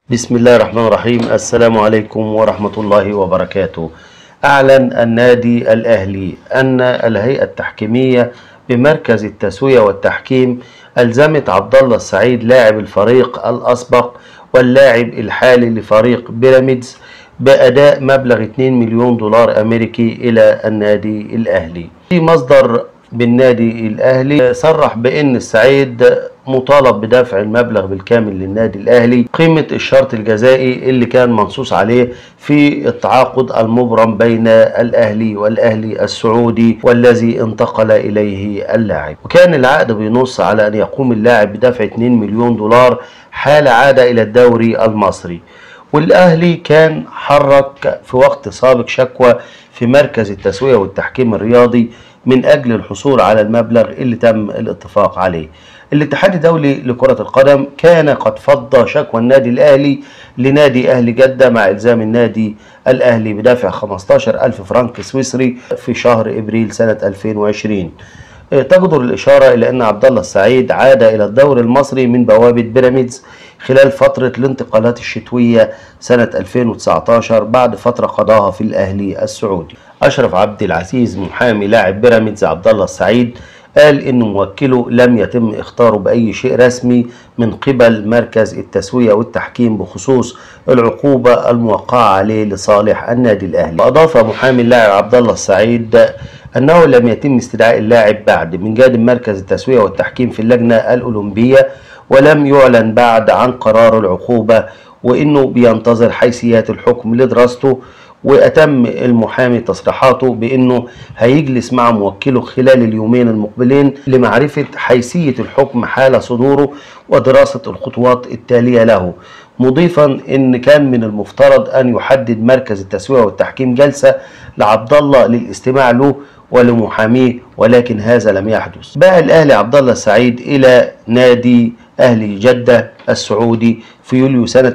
بسم الله الرحمن الرحيم. السلام عليكم ورحمة الله وبركاته. أعلن النادي الأهلي أن الهيئة التحكيمية بمركز التسوية والتحكيم ألزمت عبد الله السعيد لاعب الفريق الأسبق واللاعب الحالي لفريق بيراميدز بأداء مبلغ 2 مليون دولار أمريكي إلى النادي الأهلي. في مصدر بالنادي الأهلي صرح بأن السعيد مطالب بدفع المبلغ بالكامل للنادي الأهلي قيمة الشرط الجزائي اللي كان منصوص عليه في التعاقد المبرم بين الأهلي والأهلي السعودي والذي انتقل إليه اللاعب، وكان العقد بينص على أن يقوم اللاعب بدفع 2 مليون دولار حال عادة إلى الدوري المصري. والأهلي كان حرك في وقت سابق شكوى في مركز التسوية والتحكيم الرياضي من أجل الحصول على المبلغ اللي تم الاتفاق عليه. الاتحاد الدولي لكرة القدم كان قد فض شكوى النادي الأهلي لنادي أهلي جدة مع إلزام النادي الأهلي بدفع 15,000 فرنك سويسري في شهر إبريل سنة 2020. تجدر الإشارة إلى أن عبد الله السعيد عاد إلى الدوري المصري من بوابة بيراميدز خلال فترة الانتقالات الشتوية سنة 2019 بعد فترة قضاها في الأهلي السعودي. أشرف عبد العزيز محامي لاعب بيراميدز عبد الله السعيد قال إن موكله لم يتم اختاره بأي شيء رسمي من قبل مركز التسوية والتحكيم بخصوص العقوبة الموقعة عليه لصالح النادي الأهلي. وأضاف محامي اللاعب عبد الله السعيد أنه لم يتم استدعاء اللاعب بعد من جانب مركز التسوية والتحكيم في اللجنة الأولمبية، ولم يعلن بعد عن قرار العقوبة، وإنه بينتظر حيثيات الحكم لدراسته. وأتم المحامي تصريحاته بأنه هيجلس مع موكله خلال اليومين المقبلين لمعرفة حيثية الحكم حال صدوره ودراسة الخطوات التالية له، مضيفا أن كان من المفترض أن يحدد مركز التسوية والتحكيم جلسة لعبد الله للاستماع له ولمحاميه، ولكن هذا لم يحدث. باع الأهلي عبد الله السعيد إلى نادي أهلي جدة السعودي في يوليو سنة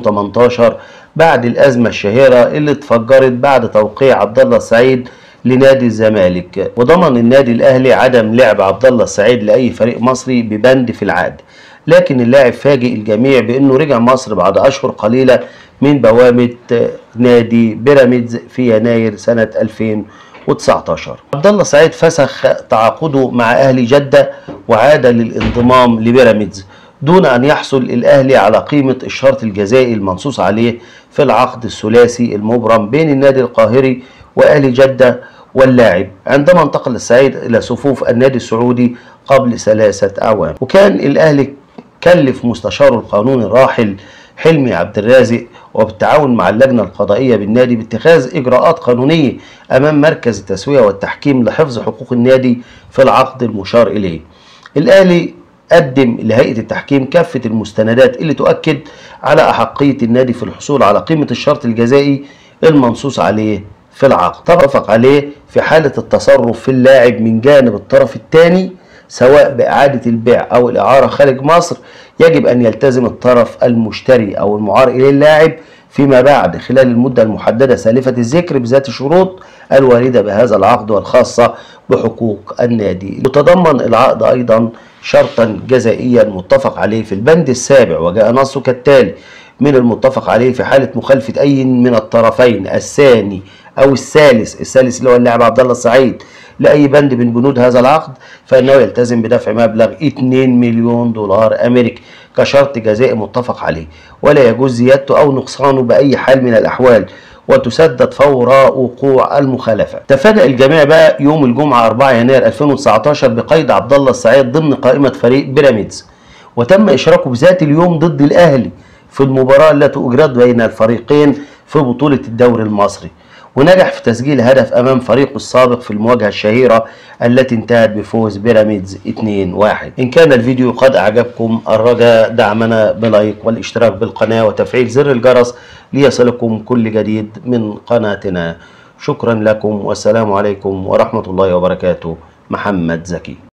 2018 بعد الأزمة الشهيرة اللي اتفجرت بعد توقيع عبد الله السعيد لنادي الزمالك. وضمن النادي الأهلي عدم لعب عبد الله السعيد لأي فريق مصري ببند في العقد، لكن اللاعب فاجئ الجميع بأنه رجع مصر بعد أشهر قليلة من بوابة نادي بيراميدز في يناير سنة 2019. عبد الله السعيد فسخ تعاقده مع أهلي جدة وعاد للانضمام لبيراميدز دون أن يحصل الأهلي على قيمة الشرط الجزائي المنصوص عليه في العقد الثلاثي المبرم بين النادي القاهري وأهلي جدة واللاعب عندما انتقل السعيد إلى صفوف النادي السعودي قبل 3 أعوام. وكان الأهلي كلف مستشاره القانوني الراحل حلمي عبد الرازق وبالتعاون مع اللجنة القضائية بالنادي باتخاذ إجراءات قانونية أمام مركز التسوية والتحكيم لحفظ حقوق النادي في العقد المشار إليه. الأهلي قدم لهيئة التحكيم كافة المستندات اللي تؤكد على أحقية النادي في الحصول على قيمة الشرط الجزائي المنصوص عليه في العقد. اتفق عليه في حالة التصرف في اللاعب من جانب الطرف الثاني سواء بإعادة البيع أو الإعارة خارج مصر، يجب أن يلتزم الطرف المشتري أو المعار إليه اللاعب فيما بعد خلال المدة المحددة سالفة الذكر بذات الشروط الواردة بهذا العقد والخاصة بحقوق النادي. وتضمن العقد أيضا شرطا جزائيا متفق عليه في البند السابع، وجاء نصه كالتالي: من المتفق عليه في حالة مخالفة أي من الطرفين الثاني أو الثالث اللي هو اللاعب عبد الله السعيد لأي بند من بنود هذا العقد، فإنه يلتزم بدفع مبلغ 2 مليون دولار أمريكي كشرط جزائي متفق عليه، ولا يجوز زيادته أو نقصانه بأي حال من الأحوال، وتسدد فور وقوع المخالفة. تفاجأ الجميع بقى يوم الجمعة 4 يناير 2019 بقيد عبد الله السعيد ضمن قائمة فريق بيراميدز، وتم إشراكه بذات اليوم ضد الأهلي في المباراة التي أجرت بين الفريقين في بطولة الدوري المصري، ونجح في تسجيل هدف أمام فريقه السابق في المواجهة الشهيرة التي انتهت بفوز بيراميدز 2-1. إن كان الفيديو قد أعجبكم الرجاء دعمنا بلايك والاشتراك بالقناة وتفعيل زر الجرس ليصلكم كل جديد من قناتنا. شكرا لكم والسلام عليكم ورحمة الله وبركاته. محمد زكي.